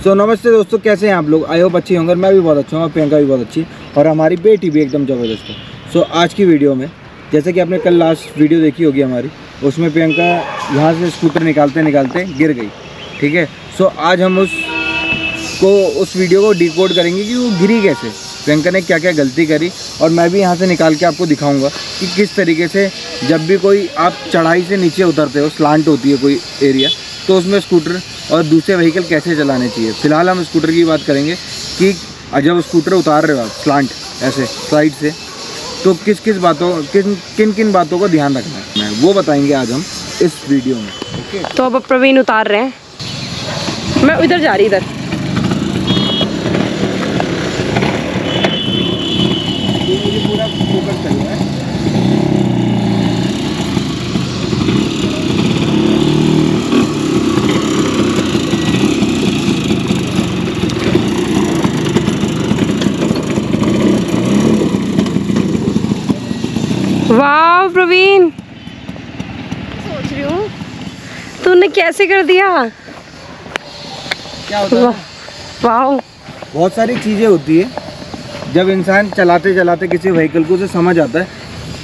नमस्ते दोस्तों, कैसे हैं आप लोग? आई होप अच्छे होंगे। मैं भी बहुत अच्छा हूँ, प्रियंका भी बहुत अच्छी और हमारी बेटी भी एकदम ज़बरदस्त है। आज की वीडियो में, जैसे कि आपने कल लास्ट वीडियो देखी होगी हमारी, उसमें प्रियंका यहाँ से स्कूटर निकालते निकालते गिर गई। ठीक है, आज हम उस वीडियो को डिकोड करेंगे कि वो गिरी कैसे, प्रियंका ने क्या क्या गलती करी, और मैं भी यहाँ से निकाल के आपको दिखाऊंगा कि किस तरीके से जब भी कोई आप चढ़ाई से नीचे उतरते हो, स्लांट होती है कोई एरिया, तो उसमें स्कूटर और दूसरे व्हीकल कैसे चलाने चाहिए। फिलहाल हम स्कूटर की बात करेंगे कि जब स्कूटर उतार रहे हो आप स्लांट ऐसे साइड से, तो किन किन बातों को ध्यान रखना है, वो बताएंगे आज हम इस वीडियो में। ओके, तो अब प्रवीण उतार रहे हैं, मैं उधर जा रही, इधर मुझे पूरा फोकस करना है। वाह प्रवीण, सोच रही हूँ तूने कैसे कर दिया। क्या होता है, वाह, बहुत सारी चीज़ें होती है जब इंसान चलाते चलाते किसी व्हीकल को उसे समझ आता है।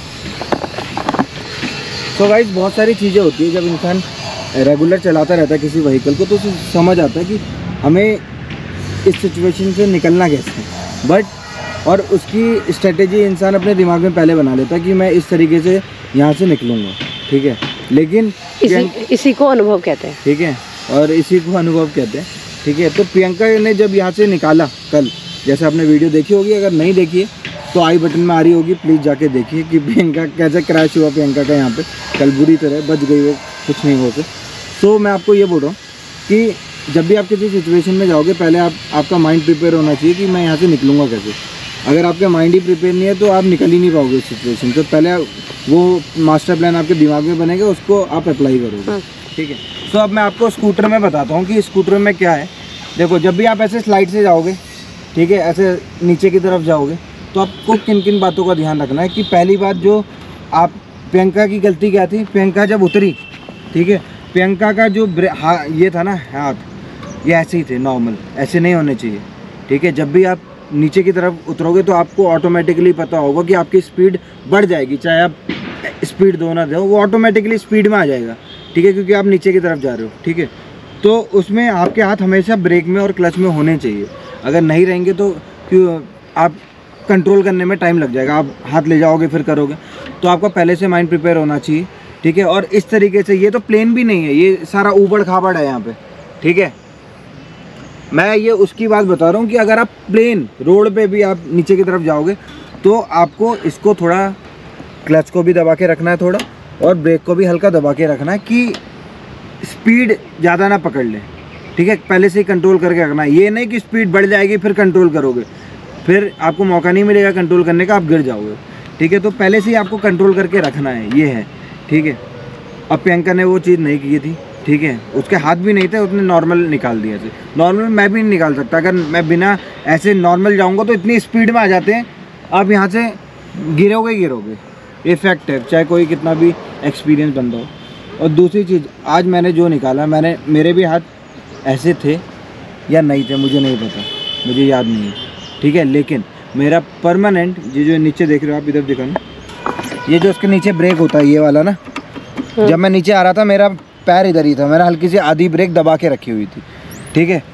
तो गाइस, बहुत सारी चीज़ें होती है जब इंसान रेगुलर चलाता रहता है किसी व्हीकल को, तो उसे समझ आता है कि हमें इस सिचुएशन से निकलना कैसे है। बट और उसकी स्ट्रेटेजी इंसान अपने दिमाग में पहले बना लेता है कि मैं इस तरीके से यहाँ से निकलूँगा। ठीक है, लेकिन इसी को अनुभव कहते हैं। ठीक है, और इसी को अनुभव कहते हैं। ठीक है, तो प्रियंका ने जब यहाँ से निकाला कल, जैसे आपने वीडियो देखी होगी, अगर नहीं देखी है तो आई बटन में आ रही होगी, प्लीज़ जाके देखिए कि प्रियंका कैसे क्रैश हुआ। प्रियंका का यहाँ पे कल बुरी तरह बच गई, वो कुछ नहीं हो सकता। तो मैं आपको ये बोल रहा हूँ कि जब भी आप किसी सिचुएशन में जाओगे, पहले आपका माइंड प्रिपेयर होना चाहिए कि मैं यहाँ से निकलूँगा कैसे। अगर आपका माइंड ही प्रिपेयर नहीं है तो आप निकल ही नहीं पाओगे इस सिचुएशन से। पहले वो मास्टर प्लान आपके दिमाग में बनेगा, उसको आप अप्लाई करोगे। ठीक है, तो अब मैं आपको स्कूटर में बताता हूँ कि स्कूटर में क्या है। देखो, जब भी आप ऐसे स्लाइड से जाओगे, ठीक है, ऐसे नीचे की तरफ जाओगे, तो आपको किन किन बातों का ध्यान रखना है। कि पहली बात, जो आप प्रियंका की गलती क्या थी, प्रियंका जब उतरी, ठीक है, प्रियंका का जो ये था ना हाथ, ये ऐसे ही थे, नॉर्मल, ऐसे नहीं होने चाहिए। ठीक है, जब भी आप नीचे की तरफ उतरोगे तो आपको ऑटोमेटिकली पता होगा कि आपकी स्पीड बढ़ जाएगी, चाहे आप स्पीड दो ना दो, वो ऑटोमेटिकली स्पीड में आ जाएगा। ठीक है, क्योंकि आप नीचे की तरफ जा रहे हो। ठीक है, तो उसमें आपके हाथ हमेशा ब्रेक में और क्लच में होने चाहिए। अगर नहीं रहेंगे तो आप कंट्रोल करने में टाइम लग जाएगा, आप हाथ ले जाओगे फिर करोगे। तो आपका पहले से माइंड प्रिपेयर होना चाहिए। ठीक है, और इस तरीके से, ये तो प्लेन भी नहीं है, ये सारा ऊबड़ खाबड़ है यहाँ पे। ठीक है, मैं ये उसकी बात बता रहा हूँ कि अगर आप प्लेन रोड पे भी आप नीचे की तरफ जाओगे तो आपको इसको थोड़ा, क्लच को भी दबा के रखना है थोड़ा, और ब्रेक को भी हल्का दबा के रखना है कि स्पीड ज़्यादा ना पकड़ ले। ठीक है, पहले से ही कंट्रोल करके रखना है। ये नहीं कि स्पीड बढ़ जाएगी फिर कंट्रोल करोगे, फिर आपको मौका नहीं मिलेगा कंट्रोल करने का, आप गिर जाओगे। ठीक है, तो पहले से ही आपको कंट्रोल करके रखना है, ये है। ठीक है, अब प्रियंका ने वो चीज़ नहीं की थी। ठीक है, उसके हाथ भी नहीं थे, उसने नॉर्मल निकाल दिया थे। नॉर्मल मैं भी नहीं निकाल सकता, अगर मैं बिना ऐसे नॉर्मल जाऊंगा तो इतनी स्पीड में आ जाते हैं, आप यहाँ से गिरोगे। ये फैक्ट है, चाहे कोई कितना भी एक्सपीरियंस बंदा हो। और दूसरी चीज़, आज मैंने जो निकाला, मेरे भी हाथ ऐसे थे या नहीं थे मुझे नहीं पता, मुझे याद नहीं है। ठीक है, लेकिन मेरा परमानेंट, ये जो नीचे देख रहे हो आप, इधर दिखाना, ये जो उसके नीचे ब्रेक होता है, ये वाला ना, जब मैं नीचे आ रहा था मेरा पैर इधर ही था, मैंने हल्की सी आधी ब्रेक दबा के रखी हुई थी। ठीक है,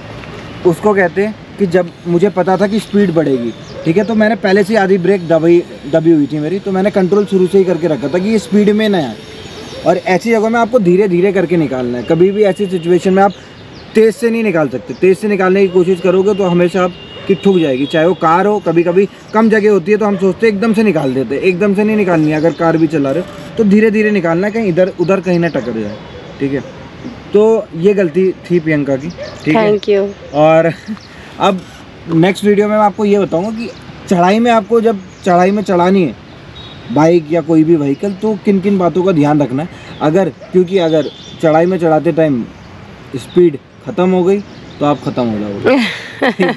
उसको कहते हैं कि जब मुझे पता था कि स्पीड बढ़ेगी, ठीक है, तो मैंने पहले से आधी ब्रेक दबी हुई थी मेरी, तो मैंने कंट्रोल शुरू से ही करके रखा था कि ये स्पीड में ना आए। और ऐसी जगह में आपको धीरे धीरे करके निकालना है। कभी भी ऐसी सिचुएशन में आप तेज़ से नहीं निकाल सकते। तेज़ से निकालने की कोशिश करोगे तो हमेशा आपकी ठुक जाएगी, चाहे वो कार हो। कभी कभी कम जगह होती है तो हम सोचते हैं एकदम से निकाल देते हैं, एकदम से नहीं निकालनी है। अगर कार भी चला रहे हो तो धीरे धीरे निकालना है, कहीं इधर उधर कहीं ना टकरा जाए। ठीक है, तो ये गलती थी प्रियंका की। ठीक है, थैंक यू। और अब नेक्स्ट वीडियो में मैं आपको ये बताऊंगा कि चढ़ाई में, आपको जब चढ़ाई में चढ़ानी है बाइक या कोई भी व्हीकल, तो किन किन बातों का ध्यान रखना है। क्योंकि अगर चढ़ाई में चढ़ाते टाइम स्पीड ख़त्म हो गई तो आप ख़त्म हो जाओगे।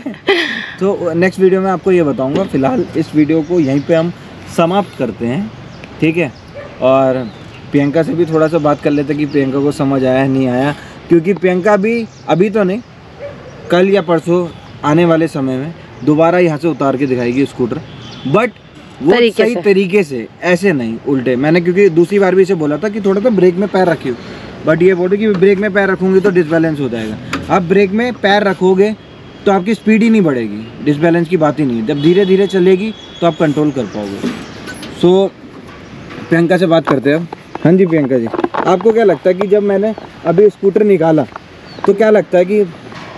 तो नेक्स्ट वीडियो में आपको ये बताऊंगा। फ़िलहाल इस वीडियो को यहीं पे हम समाप्त करते हैं। ठीक है, और प्रियंका से भी थोड़ा सा बात कर लेते कि प्रियंका को समझ आया नहीं आया, क्योंकि प्रियंका भी अभी तो नहीं, कल या परसों आने वाले समय में दोबारा यहाँ से उतार के दिखाएगी स्कूटर, बट वो सही तरीके से, ऐसे नहीं उल्टे। मैंने क्योंकि दूसरी बार भी इसे बोला था कि थोड़ा सा ब्रेक में पैर रखियो, बट ये बोले कि ब्रेक में पैर रखूंगी तो डिसबैलेंस हो जाएगा। आप ब्रेक में पैर रखोगे तो आपकी स्पीड ही नहीं बढ़ेगी, डिसबैलेंस की बात ही नहीं है। जब धीरे धीरे चलेगी तो आप कंट्रोल कर पाओगे। सो प्रियंका से बात करते हैं अब। हाँ जी प्रियंका जी, आपको क्या लगता है कि जब मैंने अभी स्कूटर निकाला तो क्या लगता है कि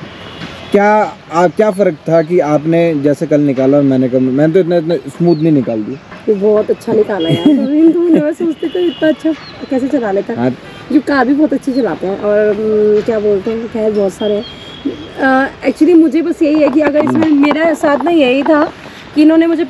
क्या फ़र्क था कि आपने जैसे कल निकाला और मैंने तो इतना स्मूथ नहीं निकाल दिया। तो बहुत अच्छा निकाला यार। मैं सोचती तो इतना अच्छा कैसे चला लेता है। जो कार भी बहुत अच्छी चलाते हैं और क्या बोलते हैं, खैर बहुत सारे हैं। एक्चुअली मुझे बस यही है कि अगर इसमें मेरे साथ ना यही था कि इन्होंने मुझे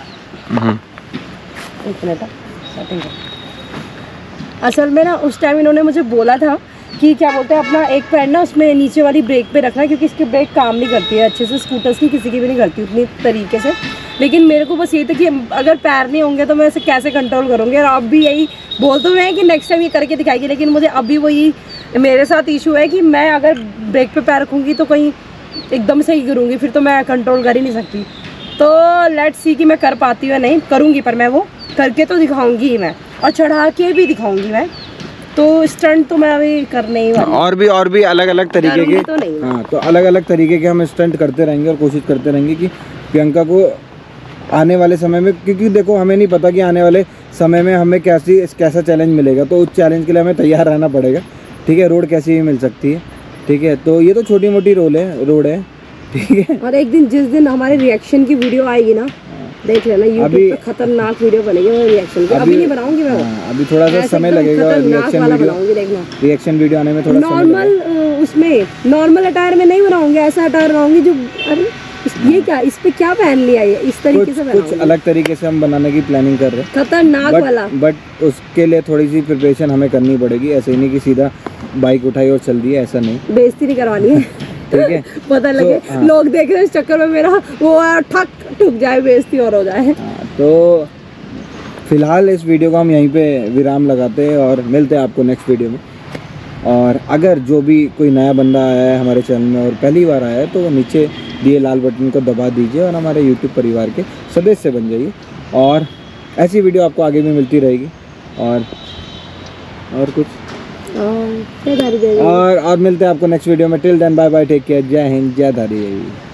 असल में ना उस टाइम इन्होंने मुझे बोला था कि क्या बोलते हैं अपना एक पैर ना उसमें नीचे वाली ब्रेक पे रखना, क्योंकि इसकी ब्रेक काम नहीं करती है अच्छे से, स्कूटर्स की किसी की भी नहीं करती उतनी तरीके से। लेकिन मेरे को बस यही था कि अगर पैर नहीं होंगे तो मैं इसे कैसे कंट्रोल करूँगी। और अब भी यही बोल तो मैं कि नेक्स्ट टाइम ये करके दिखाएगी, लेकिन मुझे अभी वही मेरे साथ इशू है कि मैं अगर ब्रेक पे पैर रखूँगी तो कहीं एकदम से ही गिरूँगी, फिर तो मैं कंट्रोल कर ही नहीं सकती। तो लेट्स सी कि मैं कर पाती हूँ नहीं करूँगी, पर मैं वो करके तो दिखाऊँगी ही मैं, और चढ़ा के भी दिखाऊँगी मैं। तो स्टंट तो मैं अभी करने ही वाली। और भी अलग अलग तरीके के तो नहीं। हाँ, तो अलग अलग तरीके के हम स्टंट करते रहेंगे और कोशिश करते रहेंगे कि प्रियंका को आने वाले समय में, क्योंकि देखो हमें नहीं पता कि आने वाले समय में हमें कैसा चैलेंज मिलेगा, तो उस चैलेंज के लिए हमें तैयार रहना पड़ेगा। ठीक है, रोड कैसी भी मिल सकती है। ठीक है, तो ये तो छोटी मोटी रोड है। ठीक है, और एक दिन जिस दिन हमारे रिएक्शन की वीडियो आएगी ना, देख लेना यूट्यूब पे खतरनाक वीडियो बनेगी वो रिएक्शन की। अभी नहीं बनाऊंगी मैं वो। अभी थोड़ा सा समय लगेगा रिएक्शन वीडियो आने में, थोड़ा नॉर्मल उसमें नॉर्मल अटायर में नहीं बनाऊंगी, ऐसा अटायर बनाऊंगी जो अरे ये क्या, इस पे क्या पहन लिया है, इस तरीके से कुछ अलग तरीके से हम बनाने की प्लानिंग कर रहे हैं, खतरनाक वाला। बट उसके लिए थोड़ी सी प्रिपरेशन हमें करनी पड़ेगी। ऐसे ही नहीं कि सीधा बाइक उठाई और चल दिया, ऐसा नहीं। बेइज्जती नहीं करवानी है। ठीक है, पता लगे लोग देख रहे हैं, इस चक्कर में मेरा वो ठुक जाए, बेइज्जती और हो जाए। तो फिलहाल इस वीडियो को हम यहीं पे विराम लगाते हैं और मिलते हैं आपको नेक्स्ट वीडियो में। और अगर जो भी कोई नया बंदा आया है हमारे चैनल में और पहली बार आया है तो वो नीचे दिए लाल बटन को दबा दीजिए और हमारे यूट्यूब परिवार के सदस्य बन जाइए। और ऐसी वीडियो आपको आगे भी मिलती रहेगी। और कुछ और मिलते हैं आपको नेक्स्ट वीडियो में। Till then bye bye, take care, जय हिंद, जय धारी।